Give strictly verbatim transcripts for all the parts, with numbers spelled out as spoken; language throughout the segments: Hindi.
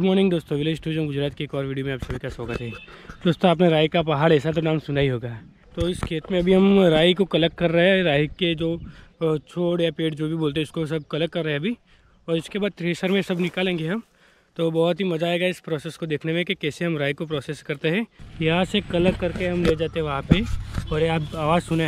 मॉर्निंग दोस्तों, विलेज टूरिज्म गुजरात की एक और वीडियो में आप सभी का स्वागत है। दोस्तों, आपने राई का पहाड़ ऐसा तो नाम सुना ही होगा। तो इस खेत में अभी हम राई को कलेक्ट कर रहे हैं। राई के जो छोड़ या पेड़ जो भी बोलते हैं इसको सब कलेक्ट कर रहे हैं अभी, और इसके बाद थ्रेशर में सब निकालेंगे हम। तो बहुत ही मज़ा आएगा इस प्रोसेस को देखने में कि कैसे हम राई को प्रोसेस करते हैं। यहाँ से कलेक्ट करके हम ले जाते हैं वहाँ पर। और ये आप आवाज़ सुने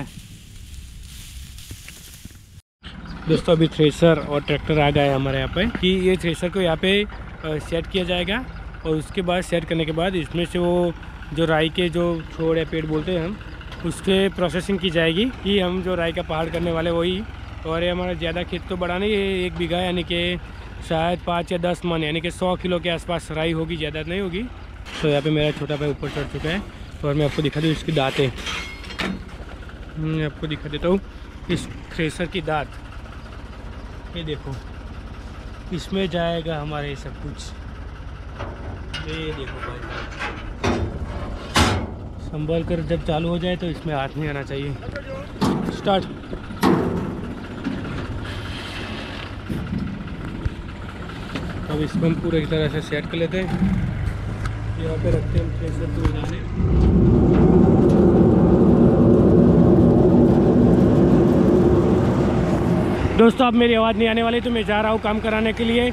दोस्तों, अभी थ्रेशर और ट्रैक्टर आ गया है हमारे यहाँ पे कि ये थ्रेशर को यहाँ पे सेट किया जाएगा। और उसके बाद सेट करने के बाद इसमें से वो जो राई के जो छोड़ या पेड़ बोलते हैं हम, उसके प्रोसेसिंग की जाएगी कि हम जो राई का पहाड़ करने वाले वही। और ये हमारा ज़्यादा खेत तो बड़ा नहीं है, एक बीघा यानी कि शायद पाँच या दस मन यानी कि सौ किलो के आसपास राई होगी, ज़्यादा नहीं होगी। तो यहाँ पे मेरा छोटा भाई ऊपर चढ़ चुका है और मैं आपको दिखा दूँ इसकी दाँतें। मैं आपको दिखा देता हूँ इस थ्रेशर की दाँत। ये देखो, इसमें जाएगा हमारे सब कुछ। ये देखो भाई, संभल कर जब चालू हो जाए तो इसमें हाथ नहीं आना चाहिए। स्टार्ट। अब इसको हम पूरी तरह से सेट कर लेते हैं। यहाँ पे रखते हैं हम थ्रेशर को डाले। दोस्तों, अब मेरी आवाज़ नहीं आने वाली तो मैं जा रहा हूँ काम कराने के लिए।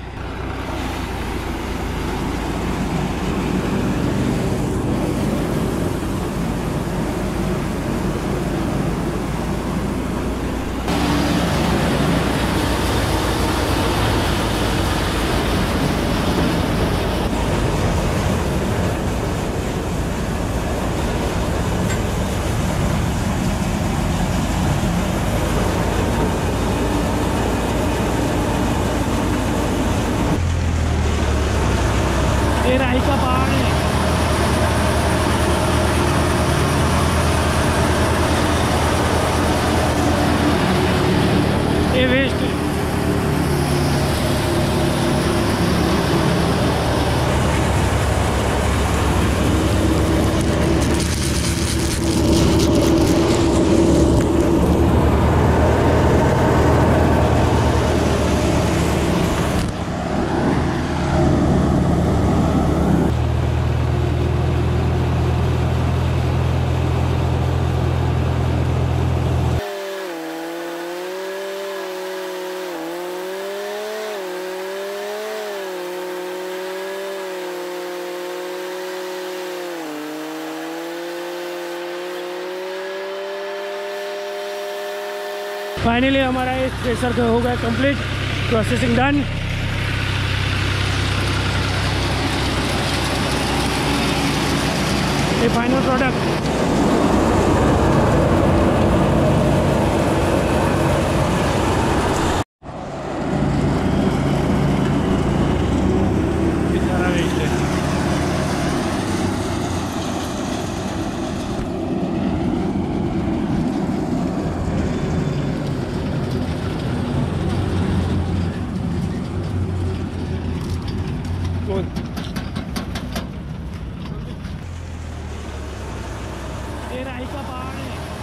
ये राई का पहाड़ है। ये वेस्ट है। फाइनली हमारा इस थ्रेशर का हो गया कंप्लीट, प्रोसेसिंग डन। ये फाइनल प्रोडक्ट। सारा वेस्ट है। ये राई का पहाड़ है।